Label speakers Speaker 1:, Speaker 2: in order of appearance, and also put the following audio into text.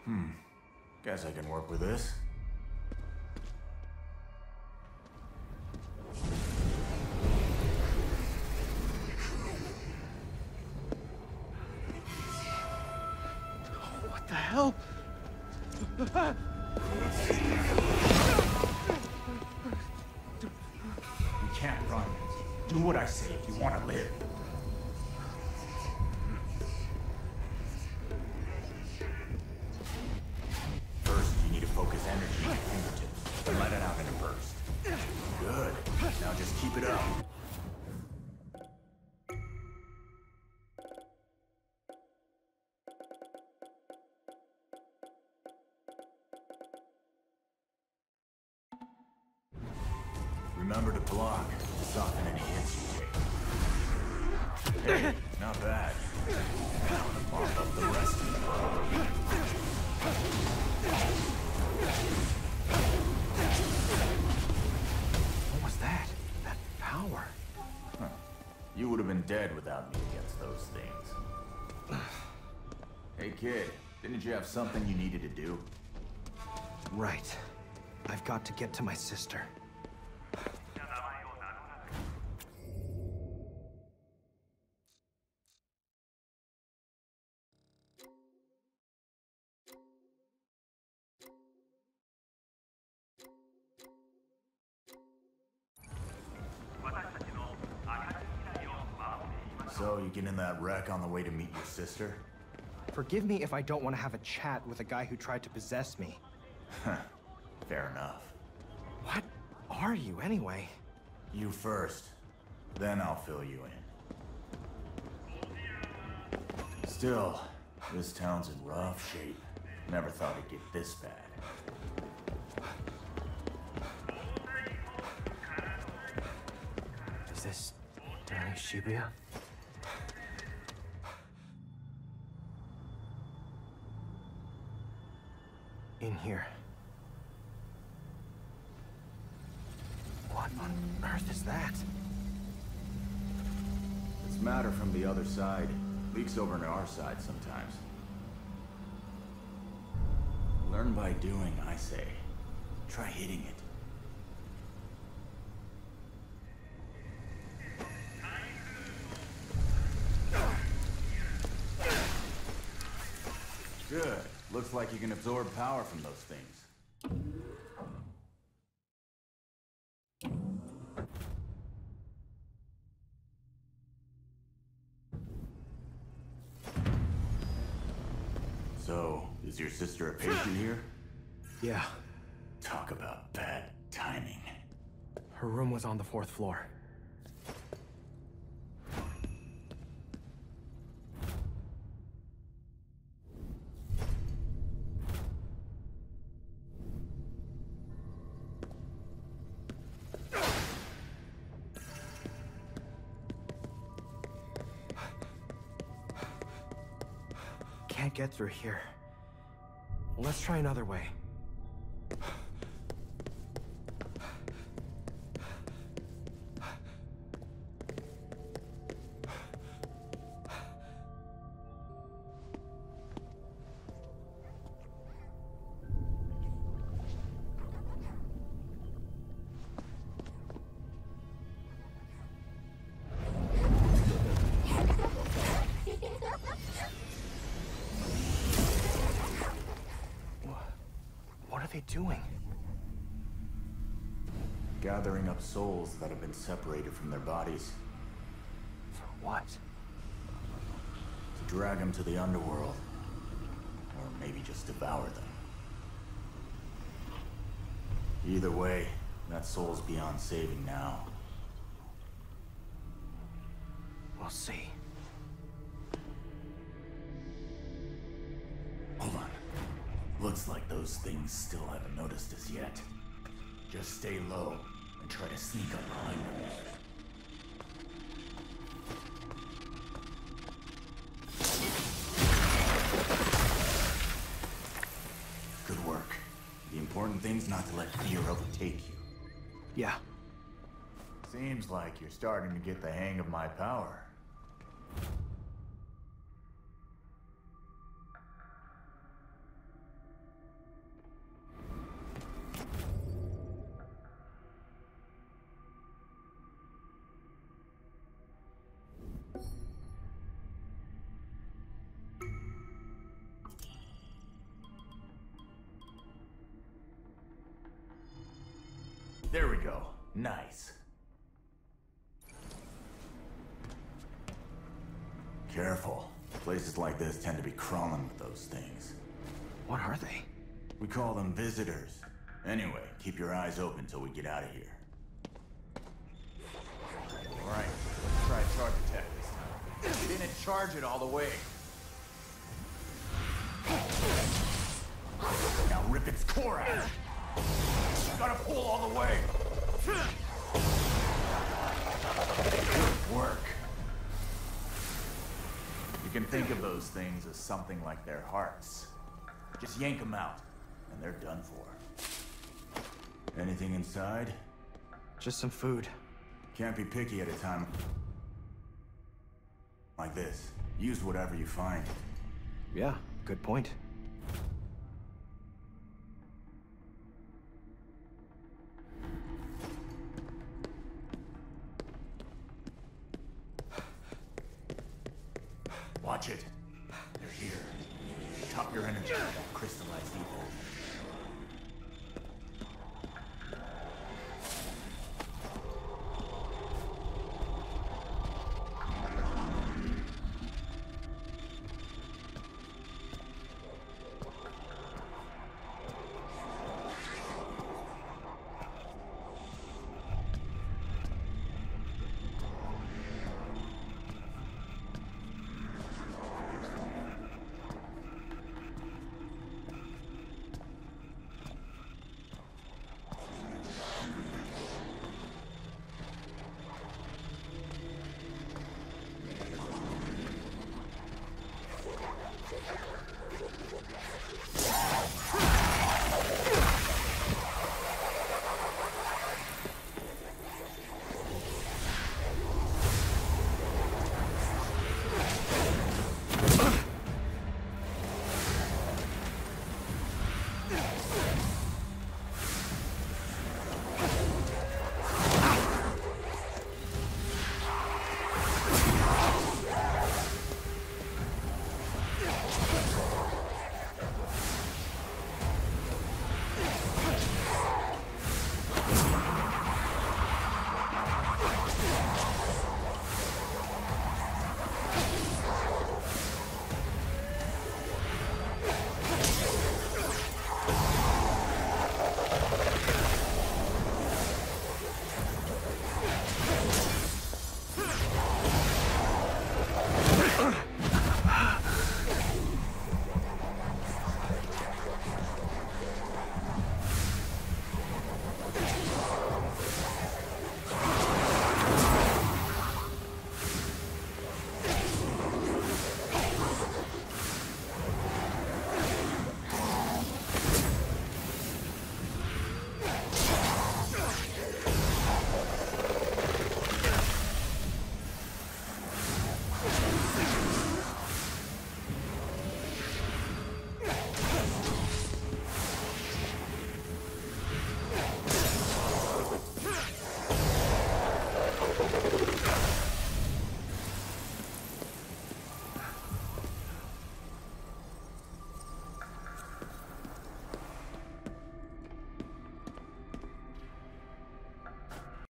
Speaker 1: Guess I can work with this.
Speaker 2: What the hell?
Speaker 1: You can't run. Do what I say if you want to live. First, you need to focus energy on your fingertips and let it out in a burst. Good. Now just keep it up. Remember to block to soften any hits you take. Hey, not bad. Now to bump up the rest of the
Speaker 2: What was that? That power?
Speaker 1: Huh. You would have been dead without me against those things. Hey kid, didn't you have something you needed to do?
Speaker 2: Right. I've got to get to my sister.
Speaker 1: So, you get in that wreck on the way to meet your sister?
Speaker 2: Forgive me if I don't want to have a chat with a guy who tried to possess me.
Speaker 1: Fair enough.
Speaker 2: What are you, anyway?
Speaker 1: You first, then I'll fill you in. Still, this town's in rough shape. Never thought it'd get this bad.
Speaker 2: Is this Danny Shibuya? In here. What on earth is that?
Speaker 1: It's matter from the other side. Leaks over to our side sometimes. Learn by doing, I say. Try hitting it. Good. Looks like you can absorb power from those things. So, is your sister a patient here?
Speaker 2: Yeah.
Speaker 1: Talk about bad timing.
Speaker 2: Her room was on the 4th floor. Can't get through here. Let's try another way. What are they doing?
Speaker 1: Gathering up souls that have been separated from their bodies.
Speaker 2: For what?
Speaker 1: To drag them to the underworld. Or maybe just devour them. Either way, that soul's beyond saving now.
Speaker 2: We'll see.
Speaker 1: Hold on. Looks like those things still haven't noticed us yet. Just stay low and try to sneak up behind them. Good work. The important thing's not to let fear overtake you.
Speaker 2: Yeah.
Speaker 1: Seems like you're starting to get the hang of my power. There we go. Nice. Careful. Places like this tend to be crawling with those things.
Speaker 2: What are they?
Speaker 1: We call them visitors. Anyway, keep your eyes open till we get out of here. Alright, let's try charge attack this time. Get in and charge it all the way. Now rip its core out. Gotta pull all the way. Good work. You can think of those things as something like their hearts. Just yank them out, and they're done for. Anything inside?
Speaker 2: Just some food.
Speaker 1: Can't be picky at a time like this. Use whatever you find.
Speaker 2: Yeah, good point.
Speaker 1: Watch it. They're here. Top your energy with that crystallized ether.